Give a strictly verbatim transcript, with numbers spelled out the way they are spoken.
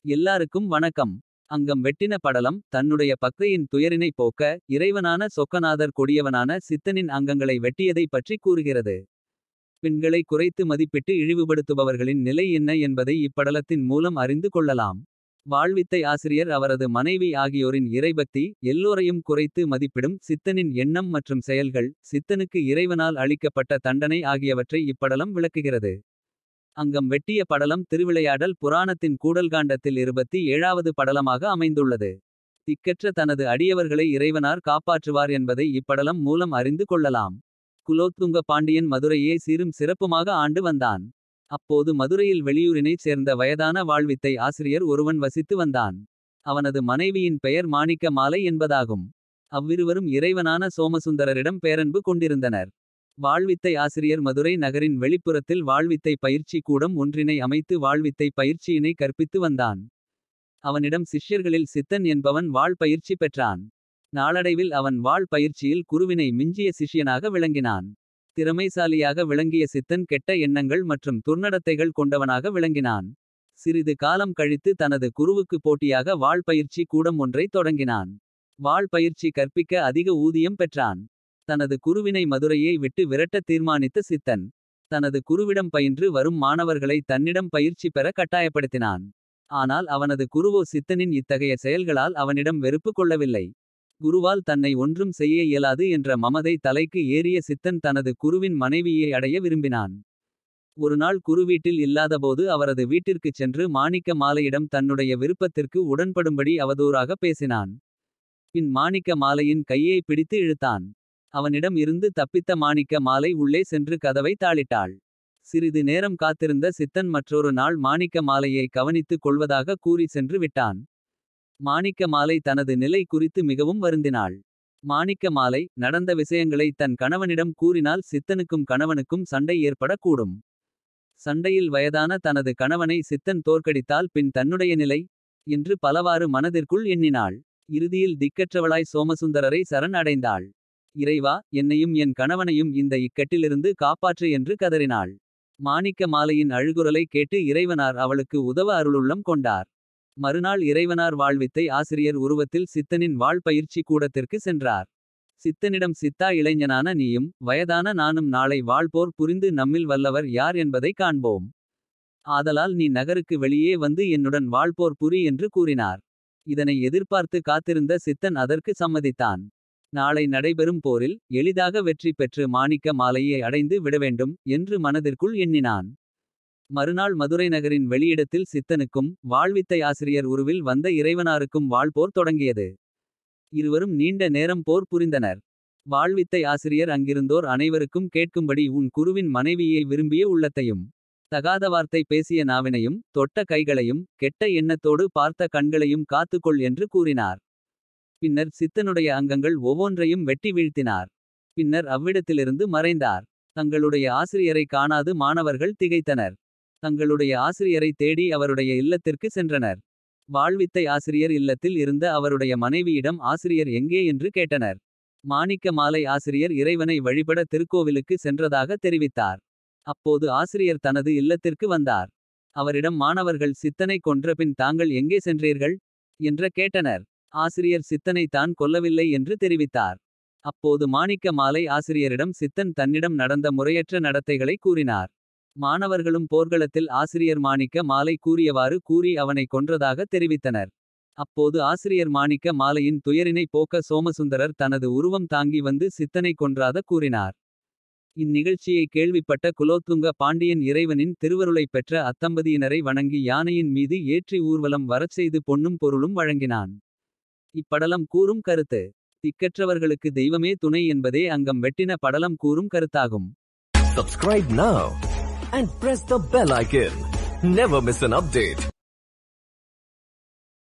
எல்லாருக்கும் வணக்கம். அங்கம் வெட்டின படலம் தன்னுடைய பக்தையின் துயரினை போக்க. இறைவனான சொக்கநாதர் கொடியவனான சித்தனின் அங்கங்களை வெட்டியதை பற்றி கூறுகிறது. பெண்களை குறைத்து மதிப்பிட்டு இழிவுபடுத்துபவர்களின் நிலை என்ன என்பதை இப்படலத்தின் மூலம் அறிந்து கொள்ளலாம். வாழ்வித்தை ஆசிரியர் அவரது மனைவி ஆகியோரின் இறைபக்தி. எல்லோரையும் குறைத்து மதிப்பிடும் சித்தனின் எண்ணம் மற்றும் செயல்கள். சித்தனுக்கு இறைவனால் அளிக்கப்பட்ட தண்டனை ஆகியவற்றை இப்படலம் விளக்குகிறது. அங்கம் வெட்டிய படலம் திருவிளையாடல் புராணத்தின் கூடல்காண்டத்தில் இருபத்தி ஏழாவது படலமாக அமைந்துள்ளது. திக்கற்ற தனது அடியவர்களை இறைவனார் காப்பாற்றுவார் என்பதை இப்படலம் மூலம் அறிந்து கொள்ளலாம். குலோத்துங்க பாண்டியன் மதுரையே சீரும் சிறப்புமாக ஆண்டு வந்தான். அப்போது மதுரையில் வெளியூரினைச் சேர்ந்த வயதான வாழ்வித்தை ஆசிரியர் ஒருவன் வசித்து வந்தான். அவனது மனைவியின் பெயர் மாணிக்க மாலை என்பதாகும். அவ்விருவரும் இறைவனான சோமசுந்தரரிடம் பேரன்பு கொண்டிருந்தனர். வாழ்வித்தை ஆசிரியர் மதுரை நகரின் வெளிப்புறத்தில் வாழ்வித்தை பயிற்சி கூடம் ஒன்றினை அமைத்து வாழ்வித்தை பயிற்சியினை கற்பித்து வந்தான். அவனிடம் சிஷ்யர்களில் சித்தன் என்பவன் வாழ் பயிற்சி பெற்றான். நாளடைவில் அவன் வாழ் பயிற்சியில் குருவினை மிஞ்சிய சிஷ்யனாக விளங்கினான். திறமைசாலியாக விளங்கிய சித்தன் கெட்ட எண்ணங்கள் மற்றும் துர்நடத்தைகள் கொண்டவனாக விளங்கினான். சிறிது காலம் கழித்து தனது குருவுக்கு போட்டியாக வாழ் பயிற்சி கூடம் ஒன்றை தொடங்கினான். வாழ் பயிற்சி கற்பிக்க அதிக ஊதியம் பெற்றான். தனது குருவினை மதுரையை விட்டு விரட்ட தீர்மானித்த சித்தன். தனது குருவிடம் பயின்று வரும் மாணவர்களை தன்னிடம் பயிற்சி பெற கட்டாயப்படுத்தினான். ஆனால் அவனது குருவோ சித்தனின் இத்தகைய செயல்களால் அவனிடம் வெறுப்பு கொள்ளவில்லை. குருவால் தன்னை ஒன்றும் செய்ய இயலாது என்ற மமதை தலைக்கு ஏறிய சித்தன் தனது குருவின் மனைவியை அடைய விரும்பினான். ஒருநாள் குரு வீட்டில் இல்லாதபோது அவரது வீட்டிற்குச் சென்று மாணிக்க மாலையிடம் தன்னுடைய விருப்பத்திற்கு உடன்படும்படி அவதூறாக பேசினான். பின் மாணிக்க மாலையின் கையை பிடித்து இழுத்தான். அவனிடம் இருந்து தப்பித்த மாணிக்க மாலை உள்ளே சென்று கதவை தாளிட்டாள். சிறிது நேரம் காத்திருந்த சித்தன் மற்றொரு நாள் மாணிக்க மாலையை கவனித்துக் கொள்வதாக கூறி சென்று விட்டான். மாணிக்க மாலை தனது நிலை குறித்து மிகவும் வருந்தினாள். மாணிக்க மாலை நடந்த விஷயங்களை தன் கணவனிடம் கூறினால் சித்தனுக்கும் கணவனுக்கும் சண்டை ஏற்படக்கூடும். சண்டையில் வயதான தனது கணவனை சித்தன் தோற்கடித்தால் பின் தன்னுடைய நிலை என்று பலவாறு மனதிற்குள் எண்ணினாள். இறுதியில் திக்கற்றவளாய் சோமசுந்தரரை சரண் அடைந்தாள். இறைவா, என்னையும் என் கணவனையும் இந்த இக்கட்டிலிருந்து காப்பாற்று என்று கதறினாள். மாணிக்க மாலையின் அழுகுரலை கேட்டு இறைவனார் அவளுக்கு உதவ அருளுள்ளம் கொண்டார். மறுநாள் இறைவனார் வாழ்வித்தை ஆசிரியர் உருவத்தில் சித்தனின் வாழ் பயிற்சி கூடத்திற்கு சென்றார். சித்தனிடம் சித்தா, இளைஞனான நீயும் வயதான நானும் நாளை வாழ்போர் புரிந்து நம்மில் வல்லவர் யார் என்பதை காண்போம். ஆதலால் நீ நகருக்கு வெளியே வந்து என்னுடன் வாழ்போர் புரி என்று கூறினார். இதனை எதிர்பார்த்து காத்திருந்த சித்தன் அதற்கு சம்மதித்தான். நாளை நடைபெறும் போரில் எளிதாக வெற்றி பெற்று மாணிக்க மாலையை அடைந்து விடவேண்டும் என்று மனதிற்குள் எண்ணினான். மறுநாள் மதுரை நகரின் வெளியிடத்தில் சித்தனுக்கும் வாழ்வித்தை ஆசிரியர் உருவில் வந்த இறைவனாருக்கும் வாழ்போர் தொடங்கியது. இருவரும் நீண்ட நேரம் போர் புரிந்தனர். வாழ்வித்தை ஆசிரியர் அங்கிருந்தோர் அனைவருக்கும் கேட்கும்படி உன் குருவின் மனைவியை விரும்பிய உள்ளத்தையும் தகாத வார்த்தை பேசிய நாவினையும் தொட்ட கைகளையும் கெட்ட எண்ணத்தோடு பார்த்த கண்களையும் காத்துக்கொள் என்று கூறினார். பின்னர் சித்தனுடைய அங்கங்கள் ஒவ்வொன்றையும் வெட்டி வீழ்த்தினார். பின்னர் அவ்விடத்திலிருந்து மறைந்தார். தங்களுடைய ஆசிரியரை காணாது மாணவர்கள் திகைத்தனர். தங்களுடைய ஆசிரியரை தேடி அவருடைய இல்லத்திற்கு சென்றனர். வாழ்வித்தை ஆசிரியர் இல்லத்தில் இருந்த அவருடைய மனைவியிடம் ஆசிரியர் எங்கே என்று கேட்டனர். மாணிக்க மாலை ஆசிரியர் இறைவனை வழிபட திருக்கோவிலுக்கு சென்றதாக தெரிவித்தார். அப்போது ஆசிரியர் தனது இல்லத்திற்கு வந்தார். அவரிடம் மாணவர்கள் சித்தனை கொன்ற பின் தாங்கள் எங்கே சென்றீர்கள் என்று கேட்டனர். ஆசிரியர் சித்தனை தான் கொல்லவில்லை என்று தெரிவித்தார். அப்போது மாணிக்க மாலை ஆசிரியரிடம் சித்தன் தன்னிடம் நடந்த முறையற்ற நடத்தைகளை கூறினார். மாணவர்களும் போர்க்களத்தில் ஆசிரியர் மாணிக்க மாலை கூறியவாறு கூறி அவனை கொன்றதாக தெரிவித்தனர். அப்போது ஆசிரியர் மாணிக்க மாலையின் துயரினை போக்க சோமசுந்தரர் தனது உருவம் தாங்கி வந்து சித்தனை கொன்றாத கூறினார். இந்நிகழ்ச்சியை கேள்விப்பட்ட குலோத்துங்க பாண்டியன் இறைவனின் திருவருளைப் பெற்ற அத்தம்பதியினரை வணங்கி யானையின் மீது ஏற்றி ஊர்வலம் வரச் செய்து பொன்னும் பொருளும் வழங்கினான். இப்படலம் கூறும் கருத்து. திக்கற்றவர்களுக்கு தெய்வமே துணை என்பதே அங்கம் வெட்டின படலம் கூறும் கருத்தாகும். Subscribe now and press the bell icon. Never miss an update.